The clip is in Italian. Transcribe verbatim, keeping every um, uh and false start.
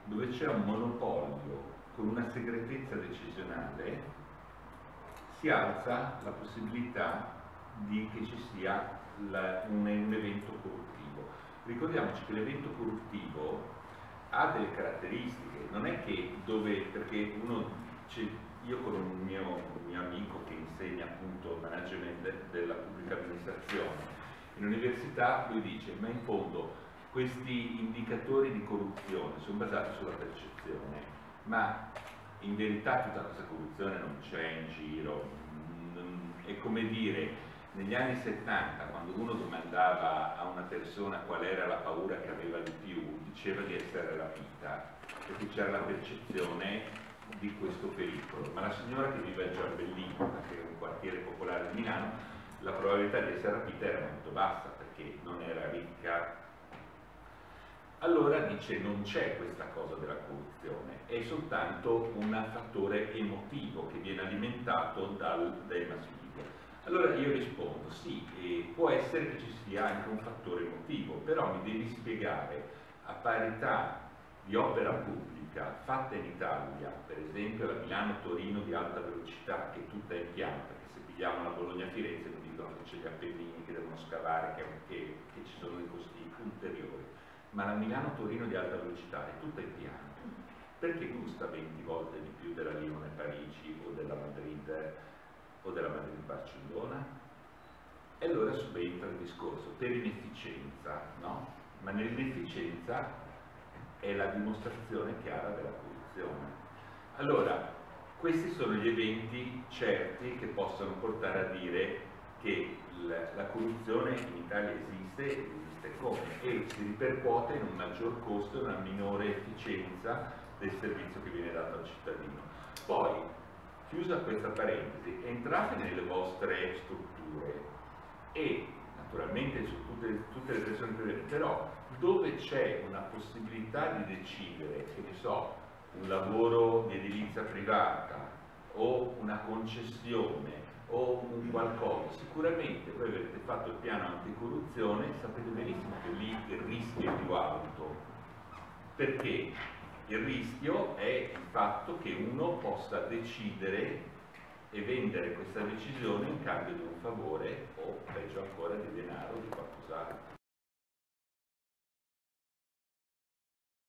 dove c'è un monopolio con una segretezza decisionale, si alza la possibilità di che ci sia la, un, un evento corruttivo. Ricordiamoci che l'evento corruttivo ha delle caratteristiche, non è che dove, perché uno, io con un mio, un mio amico che insegna appunto management della pubblica amministrazione in università, lui dice, ma in fondo questi indicatori di corruzione sono basati sulla percezione, ma in verità tutta questa corruzione non c'è in giro. È come dire, negli anni settanta, quando uno domandava a una persona qual era la paura che aveva di più, diceva di essere rapita, perché c'era la percezione di questo pericolo. Ma la signora che vive a Giambellino, che è un quartiere popolare di Milano, la probabilità di essere rapita era molto bassa, perché non era ricca. Allora dice non c'è questa cosa della corruzione, è soltanto un fattore emotivo che viene alimentato dal, dai mass media. Allora io rispondo sì, eh, può essere che ci sia anche un fattore emotivo, però mi devi spiegare a parità di opera pubblica fatta in Italia, per esempio la Milano-Torino di alta velocità, che è tutta in piano, perché se pigliamo la Bologna-Firenze mi dicono che c'è gli Appennini che devono scavare, che, che, che ci sono dei costi ulteriori. Ma la Milano-Torino di alta velocità è tutta in piano, perché costa venti volte di più della Lione-Parigi o della Madrid o della Madrid-Barcellona? E allora subentra il discorso per inefficienza, no? Ma nell'inefficienza è la dimostrazione chiara della corruzione. Allora, questi sono gli eventi certi che possono portare a dire che la corruzione in Italia esiste, esiste come, e si ripercuote in un maggior costo e una minore efficienza del servizio che viene dato al cittadino. Poi, chiusa questa parentesi, entrate nelle vostre strutture e naturalmente su tutte, tutte le persone private, però dove c'è una possibilità di decidere, che ne so, un lavoro di edilizia privata o una concessione o un qualcosa, sicuramente voi avete fatto il piano anticorruzione, sapete benissimo che lì il rischio è più alto, perché il rischio è il fatto che uno possa decidere e vendere questa decisione in cambio di un favore o peggio ancora di denaro o di qualcos'altro.